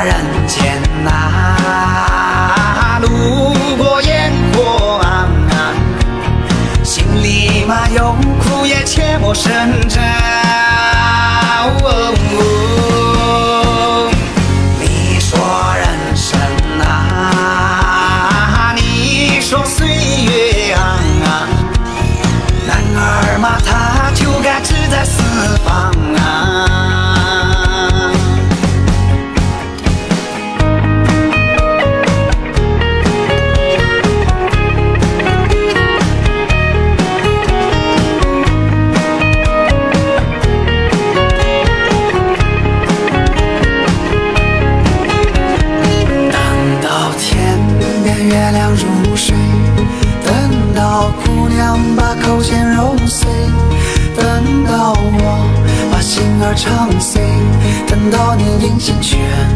人间呐，路过烟火啊，心里嘛有苦也切莫深找。你说人生啊，你说岁月啊，男儿嘛他就该志在四方啊。月亮入睡，等到姑娘把口弦揉碎，等到我把心儿唱碎，等到你音信全